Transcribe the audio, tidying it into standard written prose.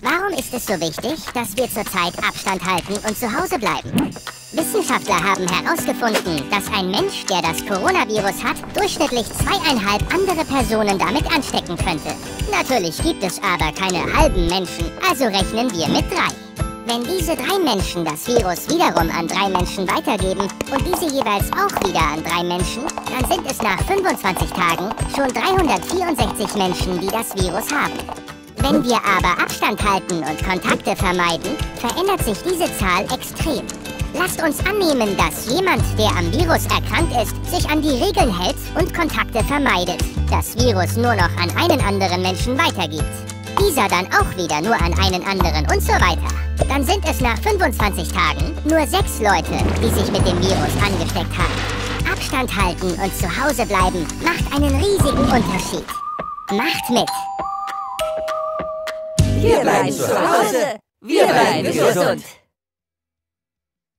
Warum ist es so wichtig, dass wir zurzeit Abstand halten und zu Hause bleiben? Wissenschaftler haben herausgefunden, dass ein Mensch, der das Coronavirus hat, durchschnittlich 2,5 andere Personen damit anstecken könnte. Natürlich gibt es aber keine halben Menschen, also rechnen wir mit 3. Wenn diese 3 Menschen das Virus wiederum an 3 Menschen weitergeben und diese jeweils auch wieder an 3 Menschen, dann sind es nach 25 Tagen schon 364 Menschen, die das Virus haben. Wenn wir aber Abstand halten und Kontakte vermeiden, verändert sich diese Zahl extrem. Lasst uns annehmen, dass jemand, der am Virus erkrankt ist, sich an die Regeln hält und Kontakte vermeidet, das Virus nur noch an einen anderen Menschen weitergibt. Dieser dann auch wieder nur an einen anderen und so weiter. Dann sind es nach 25 Tagen nur 6 Leute, die sich mit dem Virus angesteckt haben. Abstand halten und zu Hause bleiben macht einen riesigen Unterschied. Macht mit! Wir bleiben zu Hause, wir bleiben gesund.